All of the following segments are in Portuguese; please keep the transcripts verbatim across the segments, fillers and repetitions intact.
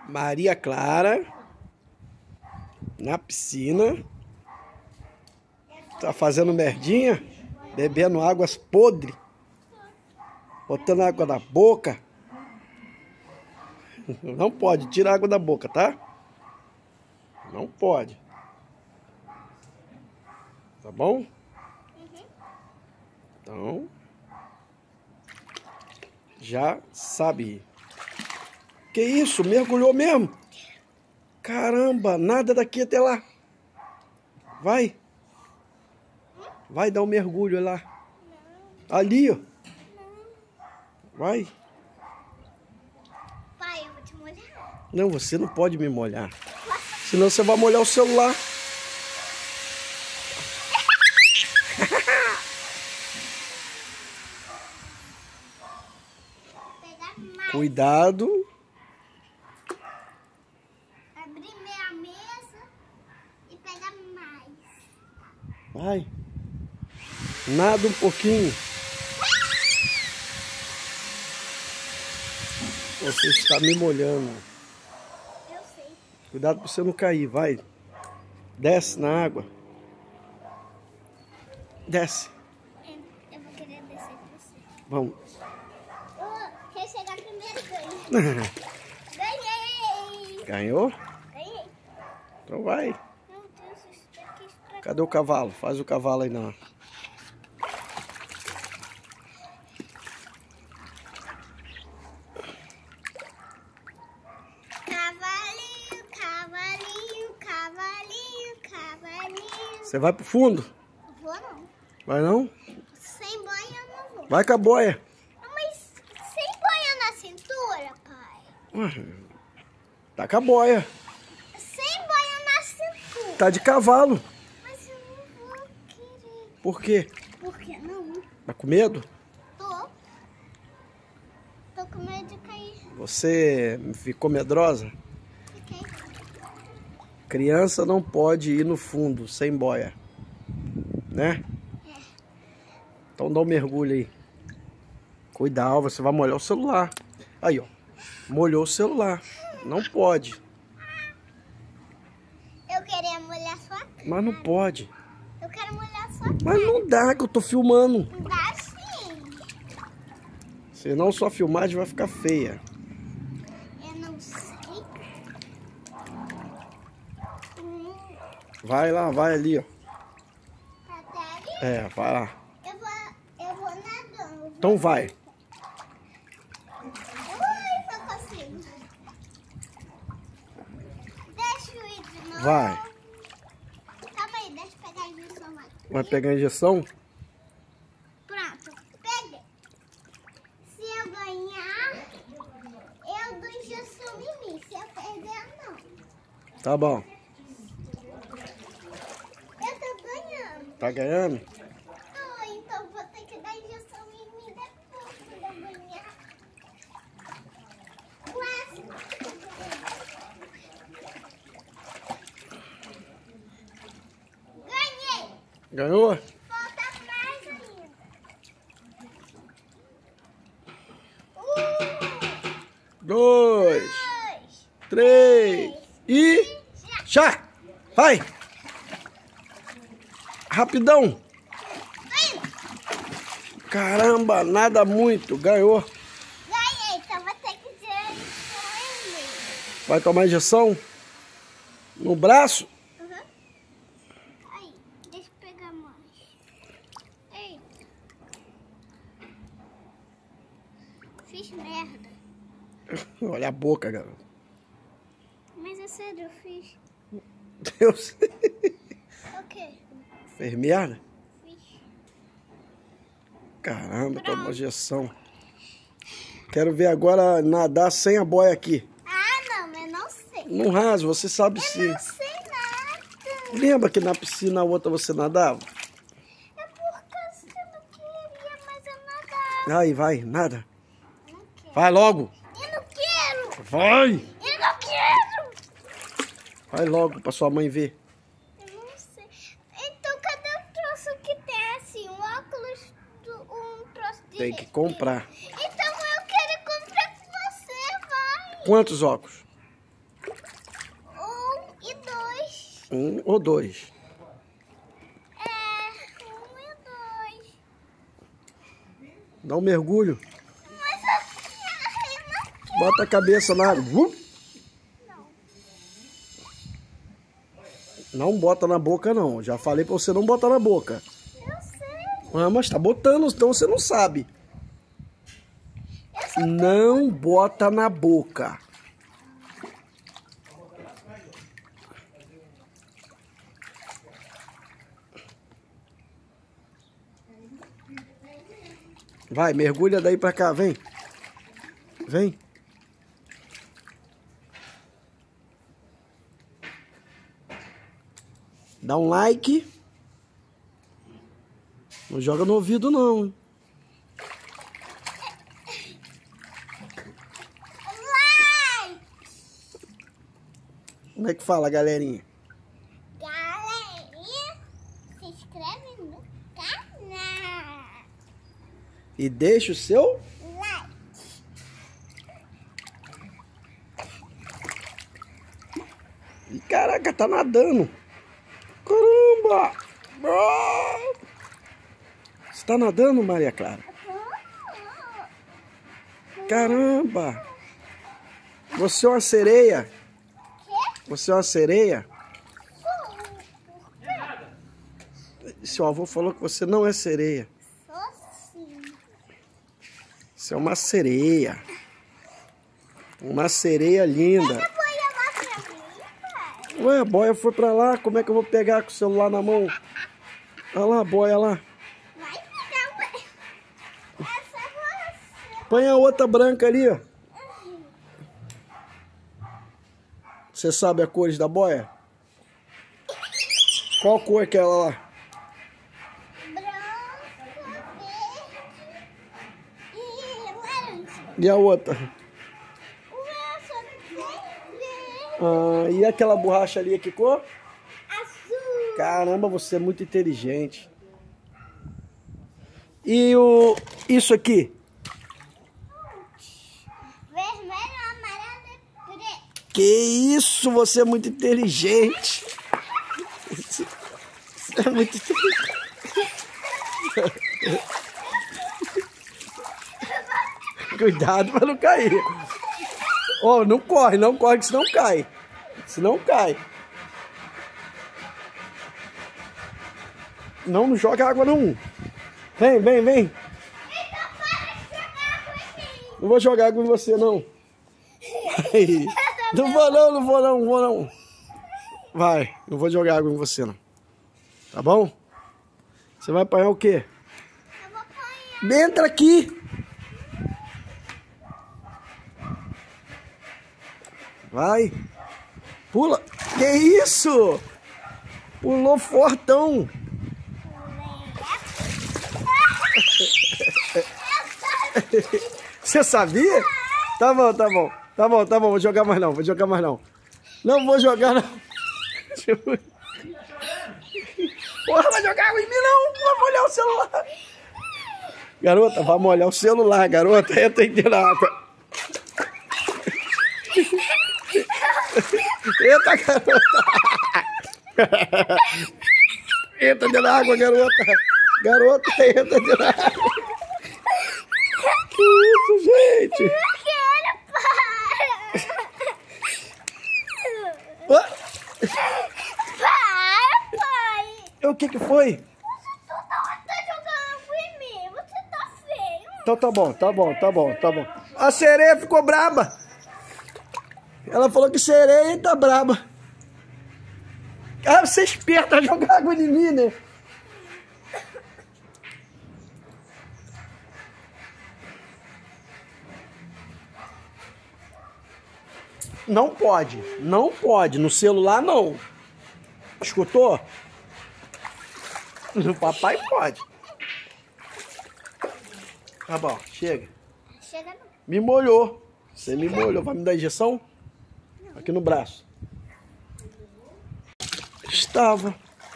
Maria Clara na piscina. Tá fazendo merdinha, bebendo águas podres, botando água na boca. Não pode, tira a água da boca, tá? Não pode. Tá bom? Então, já sabe. Que isso? Mergulhou mesmo? Caramba, nada daqui até lá. Vai. Vai dar um mergulho lá. Ali, ó. Vai. Pai, eu vou te molhar. Não, você não pode me molhar. Senão você vai molhar o celular. Cuidado. Abrir minha mesa e pegar mais. Vai. Nada um pouquinho. Você está me molhando. Eu sei. Cuidado para você não cair, vai. Desce na água. Desce. Eu vou querer descer com você. Vamos. Oh, quem chegar primeiro ganha. Ganhei! Ganhou? Ganhei. Então vai. Meu Deus, isso daqui estragou. Cadê o cavalo? Faz o cavalo aí não. Cavalinho, cavalinho, cavalinho, cavalinho. Você vai pro fundo? Vou não. Vai não? Sem boia eu não vou. Vai com a boia. Mas sem boia na cintura, pai. Tá com a boia. Sem boia na cintura. Tá de cavalo. Mas eu não vou querer. Por quê? Por que não? Tá com medo? Tô. Tô com medo de cair. Você ficou medrosa? Fiquei. Criança não pode ir no fundo sem boia. Né? É. Então dá um mergulho aí. Cuidado, você vai molhar o celular. Aí, ó. Molhou o celular. Não pode. Eu queria molhar sua cara. Mas não pode. Eu quero molhar sua cara. Mas não dá que eu tô filmando. Dá sim. Senão sua filmagem vai ficar feia. Eu não sei. Hum, Vai lá, vai ali, ó. até ali. É, vai lá. Eu vou, eu vou nadando. eu vou- Então vai. Ui, não consigo. Deixa eu ir de novo. Vai. Calma aí, deixa eu pegar a injeção aqui. Vai pegar a injeção? Pronto, peguei. Se eu ganhar, eu dou injeção em mim. Se eu perder, não. Tá bom. Eu tô ganhando. Tá ganhando? Ah, então vou ter que dar injeção em mim depois quando eu ganhar. Quase. Ganhei. Ganhou? Falta mais ainda. Um, Dois, dois, três e... Já! Vai! Rapidão! Caramba, nada muito. Ganhou. ganhei, então vou ter que tirar injeção em mim. Vai tomar injeção? No braço? Uhum. Aí, deixa eu pegar mais. Ei. Fiz merda. Olha a boca, garoto. Mas é sério, eu fiz. Deus. O quê? Fez merda? Fiz. Caramba, tomou injeção. Quero ver agora nadar sem a boia aqui. Ah, não, eu não sei. No raso, você sabe Eu sim. não sei nada. Lembra que na piscina a outra você nadava? É por causa que eu não queria, mas eu nadava. Aí, vai, nada. Eu não quero. Vai logo. Eu não quero. Vai! Eu não quero. Vai logo pra sua mãe ver. Eu não sei. Então, cadê o troço que tem assim? Um óculos, do, um troço de... Tem que comprar. Então, eu quero comprar com você, vai. Quantos óculos? Um ou dois? É, um e dois. Dá um mergulho. Mas eu, eu não Bota a cabeça na água. Uh! Não. Não bota na boca, não. Já falei pra você não botar na boca. Eu sei. Ah, mas tá botando, então você não sabe. Não bota na boca. Vai, mergulha daí pra cá, vem. Vem. Dá um like. Não joga no ouvido, não. Like! Como é que fala, galerinha? Galerinha, se inscreve no canal. E deixa o seu... Like. Ih, caraca, tá nadando. Caramba! Ah! Você tá nadando, Maria Clara? Caramba! Você é uma sereia? Você é uma sereia? Seu avô falou que você não é sereia. Sou sim. Você é uma sereia. Uma sereia linda. Pega a boia lá pra mim, pai. Ué, a boia foi pra lá. Como é que eu vou pegar com o celular na mão? Olha lá a boia lá. Vai pegar a boia. Essa é você. Põe a outra branca ali, ó. Você sabe a cores da boia? Qual cor que é ela lá? Branca, verde e laranja. E a outra? O meu só tem verde. Ah, e aquela borracha ali, que cor? Azul. Caramba, você é muito inteligente. E o isso aqui? Vermelho, amarelo e preto. Que isso, você é muito inteligente. Você é muito inteligente. Cuidado para não cair. Oh, não corre, não corre, que senão cai. Senão cai. Não, não joga água não. Vem, vem, vem. Então para de jogar água em mim. Não vou jogar água em você, não. Vai. Não vou não, não vou não, não vou não. Vai, não vou jogar água em você, não. Tá bom? Você vai apanhar o quê? Eu vou apanhar. Entra aqui. Vai. Pula. Que isso? Pulou fortão. Você sabia? Tá bom, tá bom. Tá bom, tá bom. Vou jogar mais não. Vou jogar mais não. Não vou jogar não. Porra, vai jogar água em mim não. Vai molhar o celular. Garota, vai molhar o celular, garota. Entra dentro da água. Eita, garota. Entra dentro da água, garota. Garota, entra dentro da água. Que isso, gente? Eu quero, pai. Ué? Para, pai. O que que foi? Você tá jogando água em mim. Você tá feio. Então tá bom, tá bom, tá bom, tá bom. A sereia ficou braba. Ela falou que sereia tá braba. Ah, você é esperta, jogar água em mim, né? Não pode, não pode. No celular, não. Escutou? No papai pode. Tá bom, chega. Chega não. Me molhou. Você me molhou. Vai me dar injeção? Aqui no braço. Estava.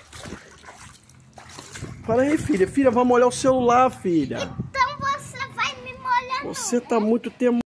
Para aí, filha. Filha, vai molhar o celular, filha. Então você vai me molhar. Você tá muito tempo.